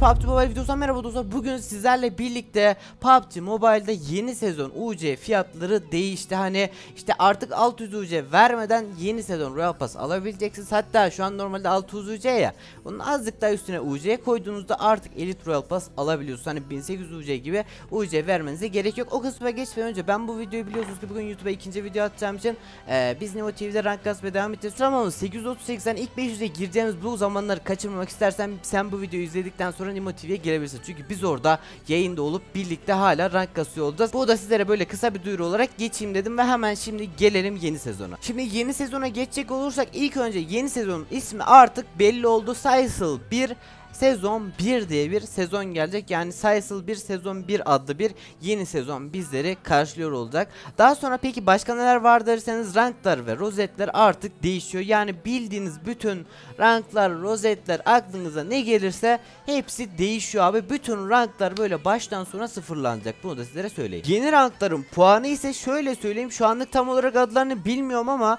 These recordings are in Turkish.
PUBG Mobile videosundan merhaba dostlar. Bugün sizlerle birlikte PUBG Mobile'da yeni sezon UC fiyatları değişti. Hani işte artık 600 UC vermeden yeni sezon Royal Pass alabileceksiniz. Hatta şu an normalde 600 UC ya. Bunun azıcık daha üstüne UC koyduğunuzda artık Elite Royal Pass alabiliyorsunuz. Hani 1800 UC gibi UC vermenize gerek yok. O kısma geçmeden önce ben bu videoyu biliyorsunuz ki bugün YouTube'a ikinci video atacağım için biz Nimo TV'de rank kasmaya devam edeceğiz. Sıramamız 838'den ilk 500'e gireceğimiz bu zamanları kaçırmamak istersen sen bu videoyu izledikten sonra Nimo TV'ye girebilirsin. Çünkü biz orada yayında olup birlikte hala rank kasıyor olacağız. Bu da sizlere böyle kısa bir duyuru olarak geçeyim dedim ve hemen şimdi gelelim yeni sezona. Şimdi yeni sezona geçecek olursak ilk önce yeni sezonun ismi artık belli oldu. Sayısal 1 Sezon 1 diye bir sezon gelecek. Yani sayısal 1 sezon 1 adlı bir yeni sezon bizleri karşılıyor olacak. Daha sonra peki başka neler var derseniz ranklar ve rozetler artık değişiyor. Yani bildiğiniz bütün ranklar, rozetler aklınıza ne gelirse hepsi değişiyor abi. Bütün ranklar böyle baştan sona sıfırlanacak. Bunu da sizlere söyleyeyim. Yeni rankların puanı ise şöyle söyleyeyim. Şu anlık tam olarak adlarını bilmiyorum ama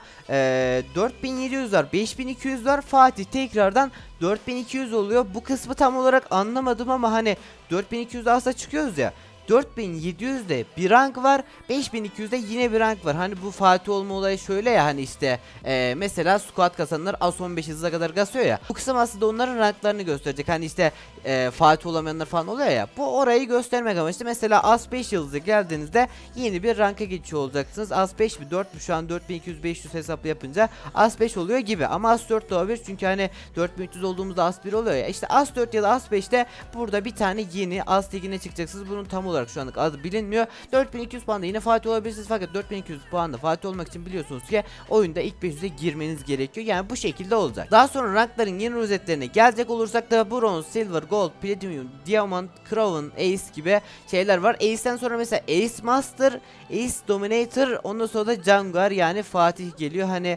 4700 var, 5200 var. Fatih tekrardan 4200 oluyor. Bu kısmı tam olarak anlamadım ama hani 4200'de aslında çıkıyoruz ya. 4700'de bir rank var, 5200'de yine bir rank var. Hani bu Fatih olma olayı şöyle ya, hani işte mesela squad kasanlar As-15 hıza kadar kasıyor ya. Bu kısım aslında onların ranklarını gösterecek. Hani işte Fatih olamayanlar falan oluyor ya. Bu orayı göstermek amaçlı. Mesela As-5 yıldızı geldiğinizde yeni bir ranka geçiyor olacaksınız. As-5 mi 4 mü, şu an 4200-500 hesaplı yapınca As-5 oluyor gibi. Ama As-4 de olabilir çünkü hani 4300 olduğumuzda As-1 oluyor ya. İşte As-4 ya da As-5'te burada bir tane yeni As ligine çıkacaksınız. Bunun tam olarak şu anlık adı bilinmiyor. 4200 puanda yine Fatih olabilirsiniz fakat 4200 puanda Fatih olmak için biliyorsunuz ki oyunda ilk 500'e girmeniz gerekiyor. Yani bu şekilde olacak. Daha sonra rankların yeni rozetlerine gelecek olursak da Bronze, Silver, Gold, Platinum, Diamond, Crown, Ace gibi şeyler var. Ace'den sonra mesela Ace Master, Ace Dominator, ondan sonra da Jungler yani Fatih geliyor. Hani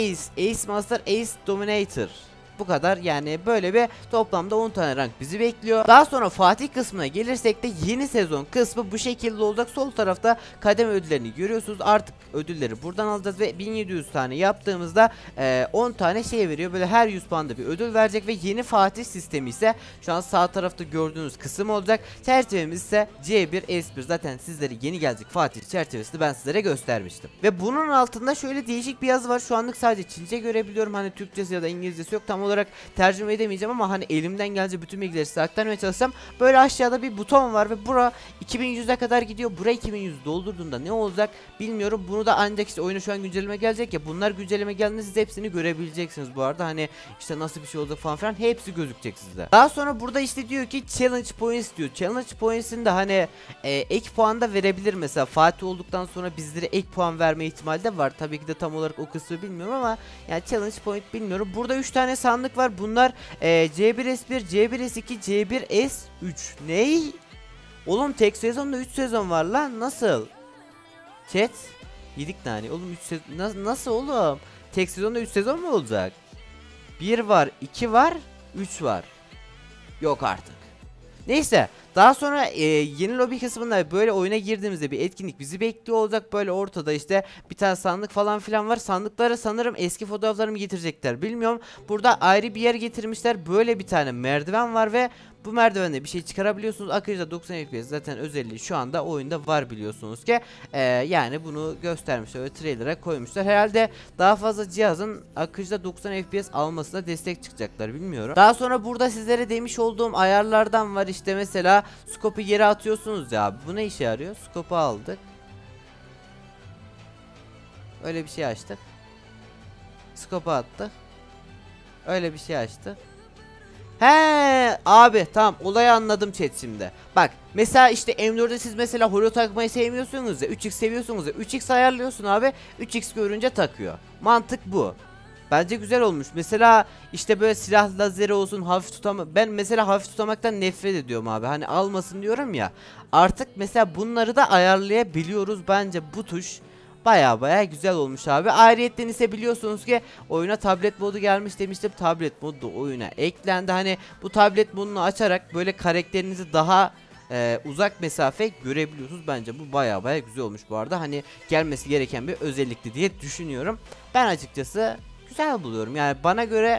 Ace Master, Ace Dominator. Bu kadar, yani böyle bir toplamda 10 tane rank bizi bekliyor. Daha sonra Fatih kısmına gelirsek de yeni sezon kısmı bu şekilde olacak. Sol tarafta kademe ödüllerini görüyorsunuz. Artık ödülleri buradan alacağız ve 1700 tane yaptığımızda 10 tane şey veriyor. Böyle her 100 puanda bir ödül verecek ve yeni Fatih sistemi ise şu an sağ tarafta gördüğünüz kısım olacak. Çerçevemiz ise C1S1. Zaten sizlere yeni gelecek Fatih çerçevesini ben sizlere göstermiştim. Ve bunun altında şöyle değişik bir yazı var. Şu anlık sadece Çince görebiliyorum. Hani Türkçesi ya da İngilizcesi yok. Tam olarak tercüme edemeyeceğim ama hani elimden gelince bütün bilgileri size aktarmaya çalışsam. Böyle aşağıda bir buton var ve bura 2100'e kadar gidiyor. Buraya 2100 doldurduğunda ne olacak bilmiyorum. Bunu da ancak işte oyuna şu an güncelleme gelecek ya. Bunlar güncelleme geldiğinde siz hepsini görebileceksiniz bu arada. Hani işte nasıl bir şey olacak falan filan hepsi gözükecek sizde. Daha sonra burada işte diyor ki challenge points diyor. Challenge points'in de hani ek puan da verebilir mesela. Fatih olduktan sonra bizlere ek puan verme ihtimali de var. Tabii ki de tam olarak o kısmı bilmiyorum ama yani challenge point bilmiyorum. Burada 3 tane sandık var. Bunlar C1S1, C1S2, C1S3. Ney? Oğlum tek sezonda 3 sezon var lan. Nasıl? Chat. Yedik tane. Oğlum 3 sezon. Nasıl oğlum? Tek sezonda 3 sezon mu olacak? 1 var, 2 var, 3 var. Yok artık. Neyse, daha sonra yeni lobi kısmında böyle oyuna girdiğimizde bir etkinlik bizi bekliyor olacak. Böyle ortada işte bir tane sandık falan filan var. Sandıklara sanırım eski fotoğraflarımı getirecekler, bilmiyorum. Burada ayrı bir yer getirmişler. Böyle bir tane merdiven var ve bu merdivende bir şey çıkarabiliyorsunuz. Akıcıda 90 FPS zaten özelliği şu anda oyunda var biliyorsunuz ki. Yani bunu göstermişler ve trailer'a koymuşlar. Herhalde daha fazla cihazın akıcıda 90 FPS almasına destek çıkacaklar, bilmiyorum. Daha sonra burada sizlere demiş olduğum ayarlardan var. İşte mesela scope'u yere atıyorsunuz ya. Bu ne işe yarıyor? Scope'u aldık. Öyle bir şey açtık. Scope'u attık. Öyle bir şey açtık. He abi tamam, olayı anladım chat şimdi. Bak mesela işte M4'de siz mesela holo takmayı sevmiyorsunuz ya, 3x seviyorsunuz ya, 3x ayarlıyorsun abi, 3x görünce takıyor. Mantık bu. Bence güzel olmuş. Mesela işte böyle silah lazeri olsun, hafif tutama. Ben mesela hafif tutamaktan nefret ediyorum abi. Hani almasın diyorum ya. Artık mesela bunları da ayarlayabiliyoruz. Bence bu tuş baya güzel olmuş abi. Ayrıyetten ise biliyorsunuz ki oyuna tablet modu gelmiş demiştim. Tablet modu da oyuna eklendi. Hani bu tablet modunu açarak böyle karakterinizi daha uzak mesafe görebiliyorsunuz. Bence bu baya güzel olmuş bu arada. Hani gelmesi gereken bir özellikti diye düşünüyorum. Ben açıkçası güzel buluyorum. Yani bana göre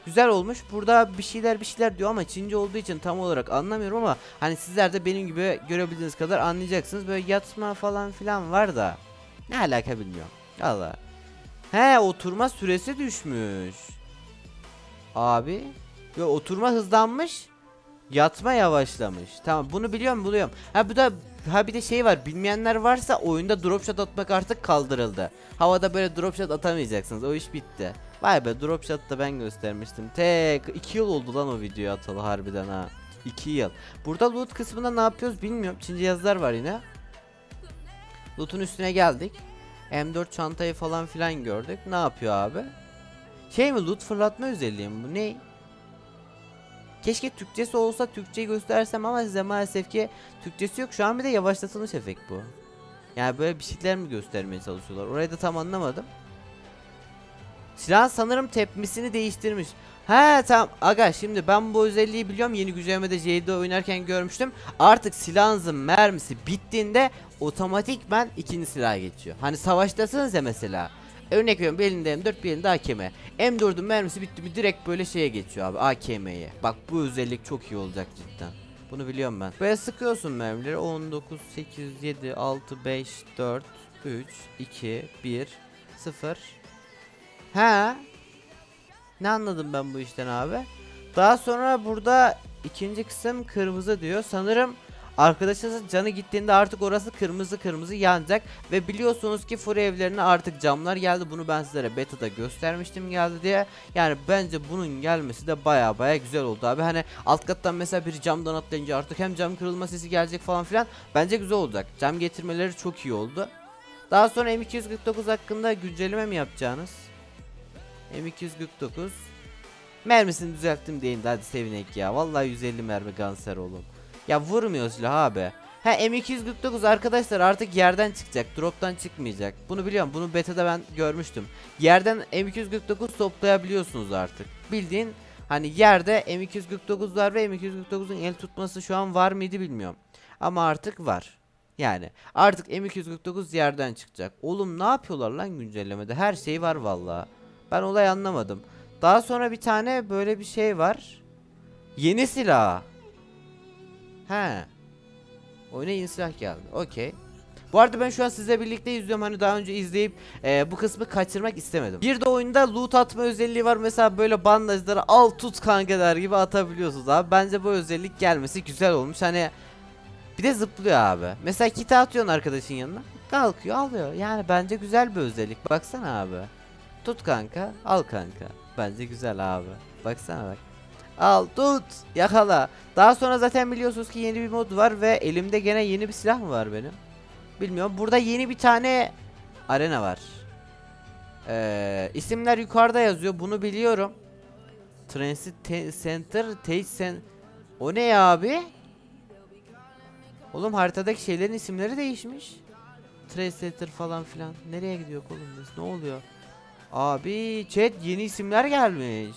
Güzel olmuş. Burada bir şeyler diyor ama Çince olduğu için tam olarak anlamıyorum ama hani sizler de benim gibi görebildiğiniz kadar anlayacaksınız. Böyle yatma falan filan var da ne alaka bilmiyorum. Allah. He, oturma süresi düşmüş. Abi. Ve oturma hızlanmış. Yatma yavaşlamış. Tamam, bunu biliyorum. Ha bir de şey var. Bilmeyenler varsa oyunda drop shot atmak artık kaldırıldı. Havada böyle drop shot atamayacaksınız. O iş bitti. Vay be, drop shot da ben göstermiştim. 2 yıl oldu lan o videoyu atalı harbiden ha. 2 yıl. Burada loot kısmında ne yapıyoruz bilmiyorum. Çince yazılar var yine. Loot'un üstüne geldik. M4 çantayı falan filan gördük. Ne yapıyor abi? Şey mi, loot fırlatma özelliği mi bu, ne? Keşke Türkçesi olsa, Türkçeyi göstersem ama size maalesef ki Türkçesi yok. Şu an bir de yavaşlatılmış efekt bu. Yani böyle bir şeyler mi göstermeye çalışıyorlar? Orayı da tam anlamadım. Silah sanırım tepmesini değiştirmiş. He tamam aga, şimdi ben bu özelliği biliyorum. Yeni güncellemede J'de oynarken görmüştüm. Artık silahınızın mermisi bittiğinde otomatikman ikinci silaha geçiyor. Hani savaştasınız ya mesela. Örnek veriyorum, bir elinde M4 bir elinde AKM. M4'ün mermisi bitti mi direkt böyle şeye geçiyor abi, AKM'ye. Bak bu özellik çok iyi olacak cidden. Bunu biliyorum ben. Böyle sıkıyorsun mermileri. 19, 8, 7, 6, 5, 4, 3, 2, 1, 0. He. Ne anladım ben bu işten abi? Daha sonra burada ikinci kısım kırmızı diyor. Sanırım arkadaşınızın canı gittiğinde artık orası kırmızı yanacak. Ve biliyorsunuz ki furi evlerine artık camlar geldi. Bunu ben sizlere beta'da göstermiştim geldi diye. Yani bence bunun gelmesi de baya güzel oldu abi. Hani alt kattan mesela bir camdan atlayınca artık hem cam kırılma sesi gelecek falan filan. Bence güzel olacak. Cam getirmeleri çok iyi oldu. Daha sonra M249 hakkında güncelleme mi yapacağınız? M249 mermisini düzelttim deyin de hadi sevinek ya. Vallahi 150 mermi Ganser oğlum. Ya vurmuyor silah abi. Ha, M249 arkadaşlar artık yerden çıkacak, drop'tan çıkmayacak. Bunu biliyorum, bunu beta'da ben görmüştüm. Yerden M249 toplayabiliyorsunuz artık. Bildiğin hani yerde M249 var ve M249'un el tutması şu an var mıydı bilmiyorum. Ama artık var. Yani artık M249 yerden çıkacak. Oğlum ne yapıyorlar lan güncellemede? Her şey var vallahi. Ben olayı anlamadım. Daha sonra bir tane böyle bir şey var. Yeni silah. He. Oyuna yeni silah geldi. Okey. Bu arada ben şu an sizle birlikte izliyorum. Hani daha önce izleyip bu kısmı kaçırmak istemedim. Bir de oyunda loot atma özelliği var. Mesela böyle bandajları al tut kanka der gibi atabiliyorsunuz abi. Bence bu özellik gelmesi güzel olmuş. Hani bir de zıplıyor abi. Mesela kiti atıyorsun arkadaşın yanına. Kalkıyor alıyor. Yani bence güzel bir özellik. Baksana abi. Tut kanka, al kanka. Bence güzel abi. Baksana bak. Al, tut, yakala. Daha sonra zaten biliyorsunuz ki yeni bir mod var ve elimde gene yeni bir silah mı var benim? Bilmiyorum. Burada yeni bir tane arena var. İsimler yukarıda yazıyor. Bunu biliyorum. Transit Center, O ne ya abi? Oğlum haritadaki şeylerin isimleri değişmiş. Transit Center falan filan. Nereye gidiyor oğlum biz? Ne oluyor? Abi chat, yeni isimler gelmiş.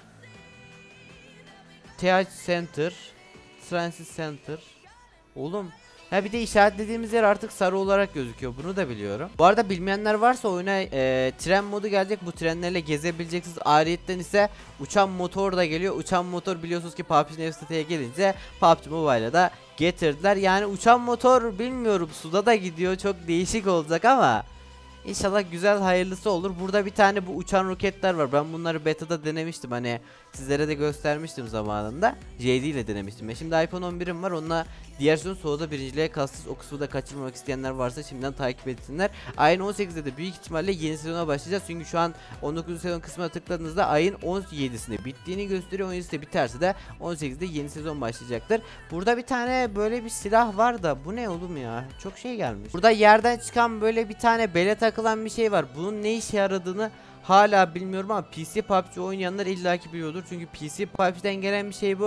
TH Center, Transit Center. Oğlum, ha bir de işaretlediğimiz yer artık sarı olarak gözüküyor. Bunu da biliyorum. Bu arada bilmeyenler varsa oyuna tren modu gelecek. Bu trenlerle gezebileceksiniz. Ayrıyetten ise uçan motor da geliyor. Uçan motor biliyorsunuz ki PUBG Nefsite'ye gelince PUBG Mobile'a da getirdiler. Yani uçan motor bilmiyorum, suda da gidiyor. Çok değişik olacak ama İnşallah güzel, hayırlısı olur. Burada bir tane bu uçan roketler var. Ben bunları beta'da denemiştim. Hani sizlere de göstermiştim zamanında. JD ile denemiştim. Şimdi iPhone 11'im var. Onunla diğer sezon Soğu'da birinciliğe kastız. O kısmı da kaçırmamak isteyenler varsa şimdiden takip etsinler. Ayın 18'de de büyük ihtimalle yeni sezona başlayacağız. Çünkü şu an 19. sezon kısmına tıkladığınızda ayın 17'sinde bittiğini gösteriyor. 17'de biterse de 18'de yeni sezon başlayacaktır. Burada bir tane böyle bir silah var da bu ne oğlum ya? Çok şey gelmiş. Burada yerden çıkan böyle bir tane bele takılan bir şey var. Bunun ne işe yaradığını hala bilmiyorum ama PC PUBG oynayanlar illaki biliyordur. Çünkü PC PUBG'den gelen bir şey bu.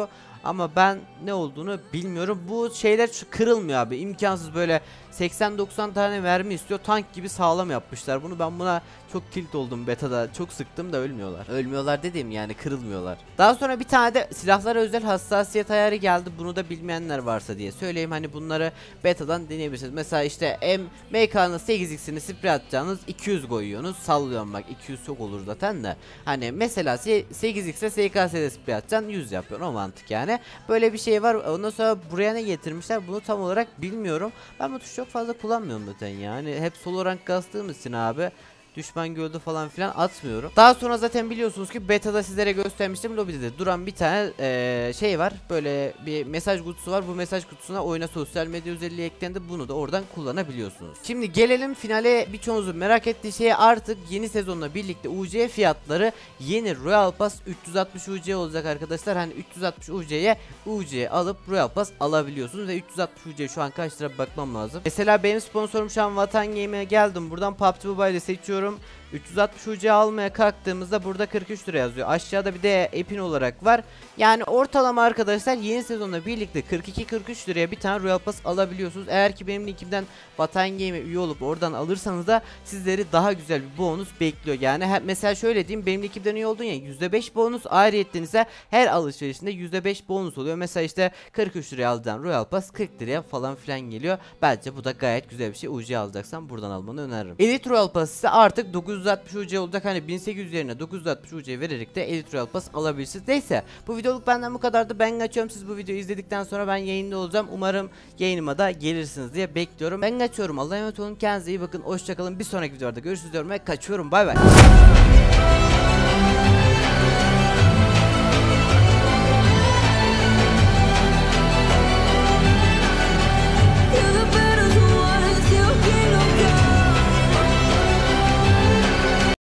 Ama ben ne olduğunu bilmiyorum. Bu şeyler kırılmıyor abi. İmkansız, böyle 80-90 tane mermi istiyor. Tank gibi sağlam yapmışlar bunu. Ben buna çok tilt oldum betada. Çok sıktım da ölmüyorlar. Ölmüyorlar dediğim yani kırılmıyorlar. Daha sonra bir tane de silahlara özel hassasiyet ayarı geldi. Bunu da bilmeyenler varsa diye söyleyeyim. Hani bunları betadan deneyebilirsiniz. Mesela işte MK'nın 8x'ini sprey atacağınız 200 koyuyorsunuz. Sallıyorum bak, 200 çok olur zaten de. Hani mesela 8x'e SKS'de sprey atacaksın, 100 yapıyorsun, o mantık yani. Böyle bir şey var. Ondan sonra buraya ne getirmişler bunu tam olarak bilmiyorum. Ben bu tuşu çok fazla kullanmıyorum zaten yani. Hep solo rank kastığım için abi, düşman gördü falan filan atmıyorum. Daha sonra zaten biliyorsunuz ki betada sizlere göstermiştim, lobide de duran bir tane şey var. Böyle bir mesaj kutusu var. Bu mesaj kutusuna oyuna sosyal medya özelliği eklendi. Bunu da oradan kullanabiliyorsunuz. Şimdi gelelim finale. Birçoğunuzun merak ettiği şeye, artık yeni sezonla birlikte UC fiyatları yeni Royal Pass 360 UC olacak arkadaşlar. Hani 360 UC'ye UC alıp Royal Pass alabiliyorsunuz ve 360 UC şu an kaç lira bakmam lazım. Mesela benim sponsorum şu an Vatan Game'e geldim. Buradan PUBG Mobile'de seçiyorum. 360 UC almaya kalktığımızda burada 43 lira yazıyor. Aşağıda bir de epin olarak var. Yani ortalama arkadaşlar yeni sezonla birlikte 42-43 liraya bir tane Royal Pass alabiliyorsunuz. Eğer ki benim linkimden Vatan Game'e üye olup oradan alırsanız da sizleri daha güzel bir bonus bekliyor. Yani mesela şöyle diyeyim, benim linkimden üye oldun ya, %5 bonus, ayrıyetten ise her alışverişinde %5 bonus oluyor. Mesela işte 43 liraya alacağın Royal Pass 40 liraya falan filan geliyor. Bence bu da gayet güzel bir şey. UC alacaksan buradan almanı öneririm. Elite Royal Pass ise artık 960 UC olacak. Hani 1800 yerine 960 UC vererek de Elite Royal Pass alabilirsiniz. Neyse, bu videoluk benden bu kadardı. Ben kaçıyorum. Siz bu videoyu izledikten sonra ben yayında olacağım. Umarım yayınıma da gelirsiniz diye bekliyorum. Ben kaçıyorum. Allah'a emanet olun. Kendinize iyi bakın. Hoşçakalın. Bir sonraki videoda görüşürüz diyorum ve kaçıyorum. Bay bay.